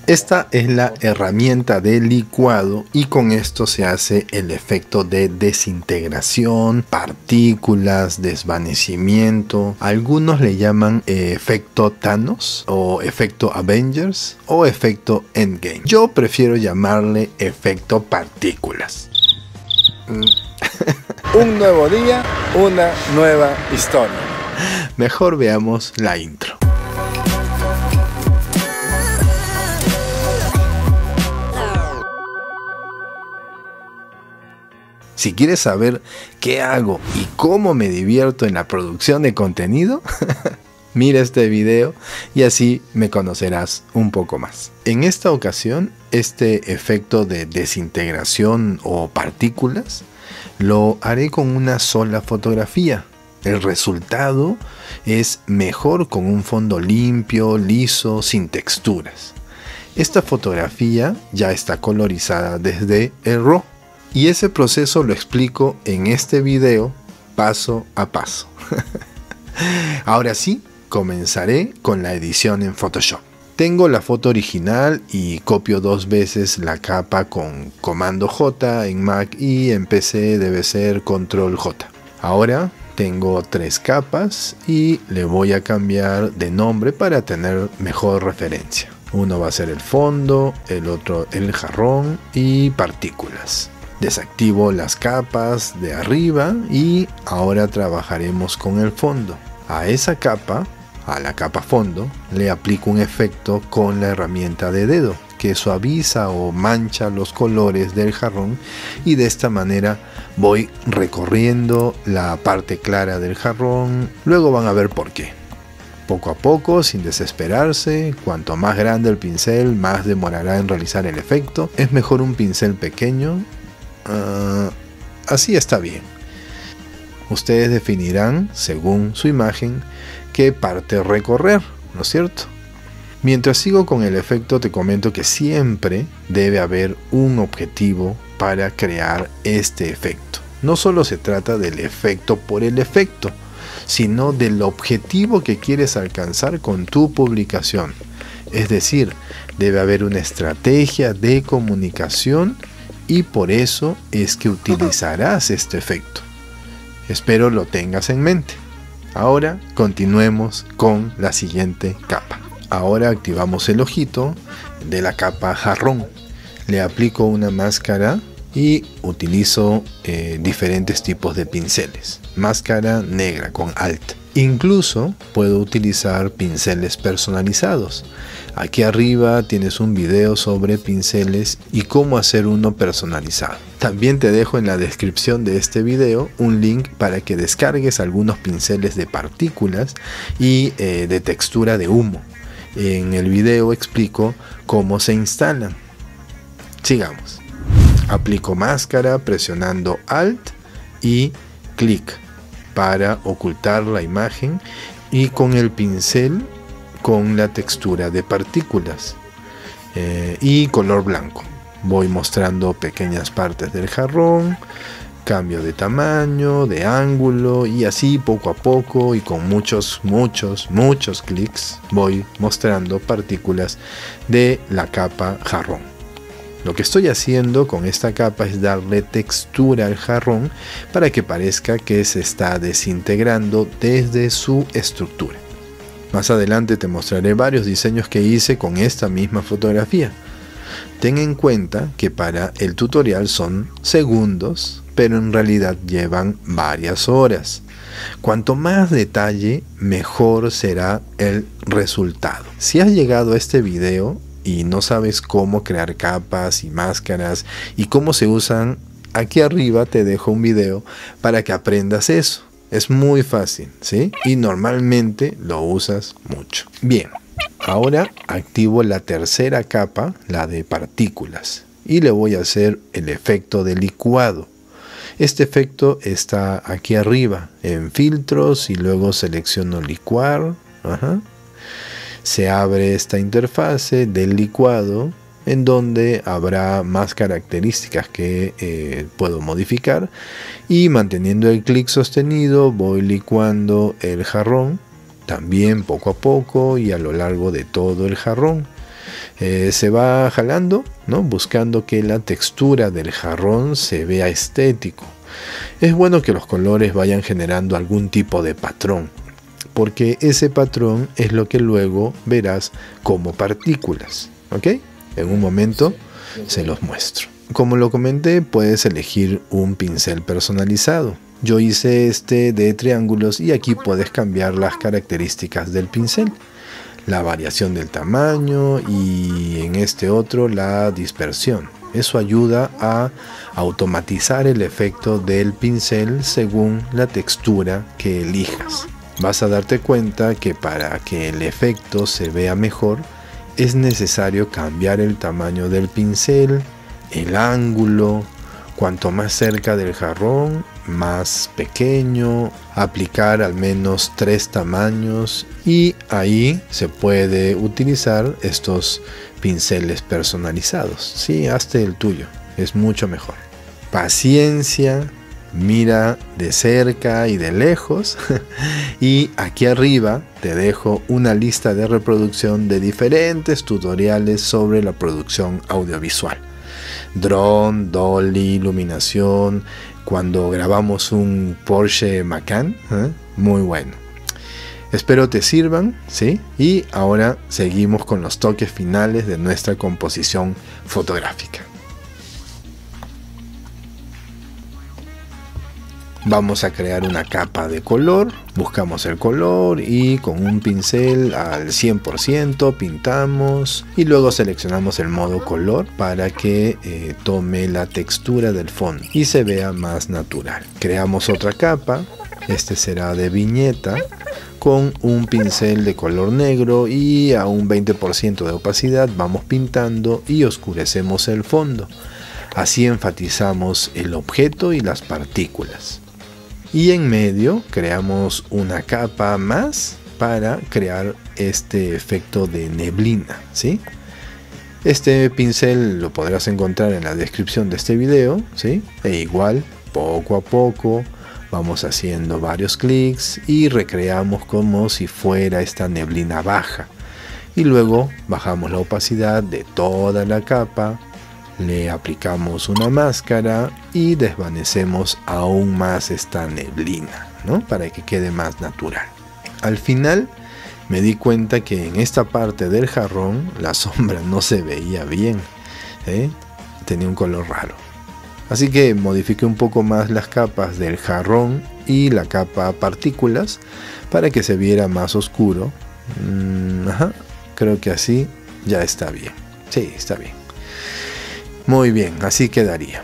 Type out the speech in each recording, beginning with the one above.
Esta es la herramienta de licuado y con esto se hace el efecto de desintegración, partículas, desvanecimiento. Algunos le llaman efecto Thanos o efecto Avengers o efecto Endgame. Yo prefiero llamarle efecto partículas. Un nuevo día, una nueva historia. Mejor veamos la intro. Si quieres saber qué hago y cómo me divierto en la producción de contenido, mira este video y así me conocerás un poco más. En esta ocasión, este efecto de desintegración o partículas lo haré con una sola fotografía. El resultado es mejor con un fondo limpio, liso, sin texturas. Esta fotografía ya está colorizada desde el RAW. Y ese proceso lo explico en este video paso a paso. Ahora sí, comenzaré con la edición en Photoshop. Tengo la foto original y copio 2 veces la capa con comando J en Mac y en PC debe ser control J. Ahora tengo 3 capas y le voy a cambiar de nombre para tener mejor referencia. Uno va a ser el fondo, el otro el jarrón y partículas. Desactivo las capas de arriba y ahora trabajaremos con el fondo. A esa capa, a la capa fondo, le aplico un efecto con la herramienta de dedo que suaviza o mancha los colores del jarrón y de esta manera voy recorriendo la parte clara del jarrón. Luego van a ver por qué. Poco a poco, sin desesperarse, cuanto más grande el pincel, más demorará en realizar el efecto. Es mejor un pincel pequeño. Así está bien. Ustedes definirán, según su imagen, qué parte recorrer, ¿no es cierto? Mientras sigo con el efecto, te comento que siempre debe haber un objetivo para crear este efecto. No solo se trata del efecto por el efecto, sino del objetivo que quieres alcanzar con tu publicación. Es decir, debe haber una estrategia de comunicación y por eso es que utilizarás este efecto. Espero lo tengas en mente. Ahora continuemos con la siguiente capa. Ahora activamos el ojito de la capa jarrón. Le aplico una máscara y utilizo diferentes tipos de pinceles. Máscara negra con Alt. Incluso puedo utilizar pinceles personalizados. Aquí arriba tienes un video sobre pinceles y cómo hacer uno personalizado. También te dejo en la descripción de este video un link para que descargues algunos pinceles de partículas y de textura de humo. En el video explico cómo se instalan. Sigamos. Aplico máscara presionando Alt y clic para ocultar la imagen y con el pincel con la textura de partículas y color blanco. Voy mostrando pequeñas partes del jarrón, cambio de tamaño, de ángulo y así poco a poco y con muchos clics voy mostrando partículas de la capa jarrón. Lo que estoy haciendo con esta capa es darle textura al jarrón para que parezca que se está desintegrando desde su estructura. Más adelante te mostraré varios diseños que hice con esta misma fotografía. Ten en cuenta que para el tutorial son segundos, pero en realidad llevan varias horas. Cuanto más detalle, mejor será el resultado. Si has llegado a este video y no sabes cómo crear capas y máscaras y cómo se usan, aquí arriba te dejo un video para que aprendas eso. Es muy fácil, ¿sí? Y normalmente lo usas mucho. Bien, ahora activo la tercera capa, la de partículas, y le voy a hacer el efecto de licuado. Este efecto está aquí arriba, en filtros, y luego selecciono licuar. Se abre esta interfase del licuado, en donde habrá más características que puedo modificar y manteniendo el clic sostenido voy licuando el jarrón también poco a poco y a lo largo de todo el jarrón. Se va jalando, ¿no? Buscando que la textura del jarrón se vea estético. Es bueno que los colores vayan generando algún tipo de patrón, porque ese patrón es lo que luego verás como partículas, ¿ok? En un momento se los muestro. Como lo comenté, puedes elegir un pincel personalizado. Yo hice este de triángulos y aquí puedes cambiar las características del pincel, la variación del tamaño y en este otro la dispersión. Eso ayuda a automatizar el efecto del pincel según la textura que elijas. Vas a darte cuenta que para que el efecto se vea mejor es necesario cambiar el tamaño del pincel, el ángulo. Cuanto más cerca del jarrón, más pequeño, aplicar al menos 3 tamaños y ahí se puede utilizar estos pinceles personalizados. Sí, hazte el tuyo, es mucho mejor. Paciencia, mira de cerca y de lejos y aquí arriba te dejo una lista de reproducción de diferentes tutoriales sobre la producción audiovisual. Drone, dolly, iluminación, cuando grabamos un Porsche Macan, muy bueno. Espero te sirvan, ¿sí? Y ahora seguimos con los toques finales de nuestra composición fotográfica. Vamos a crear una capa de color, buscamos el color y con un pincel al 100% pintamos y luego seleccionamos el modo color para que tome la textura del fondo y se vea más natural. Creamos otra capa, este será de viñeta, con un pincel de color negro y a un 20% de opacidad vamos pintando y oscurecemos el fondo. Así enfatizamos el objeto y las partículas. Y en medio creamos una capa más para crear este efecto de neblina, ¿sí? Este pincel lo podrás encontrar en la descripción de este video, ¿sí? E igual, poco a poco, vamos haciendo varios clics y recreamos como si fuera esta neblina baja. Y luego bajamos la opacidad de toda la capa, le aplicamos una máscara y desvanecemos aún más esta neblina, ¿no? Para que quede más natural. Al final me di cuenta que en esta parte del jarrón la sombra no se veía bien, tenía un color raro. Así que modifiqué un poco más las capas del jarrón y la capa partículas para que se viera más oscuro. Creo que así ya está bien. Sí, está bien. Muy bien, así quedaría.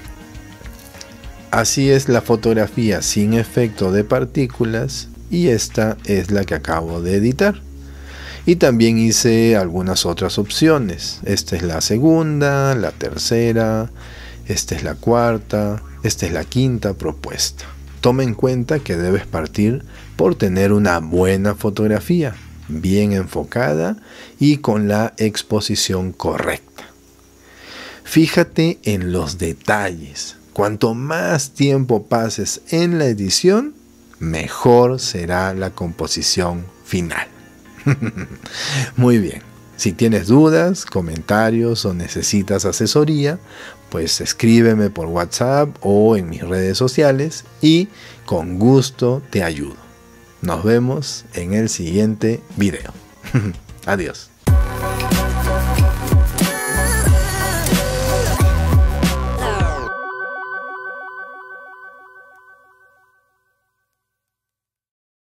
Así es la fotografía sin efecto de partículas y esta es la que acabo de editar. Y también hice algunas otras opciones. Esta es la segunda, la tercera, esta es la cuarta, esta es la quinta propuesta. Toma en cuenta que debes partir por tener una buena fotografía, bien enfocada y con la exposición correcta. Fíjate en los detalles. Cuanto más tiempo pases en la edición, mejor será la composición final. Muy bien. Si tienes dudas, comentarios o necesitas asesoría, pues escríbeme por WhatsApp o en mis redes sociales y con gusto te ayudo. Nos vemos en el siguiente video. Adiós.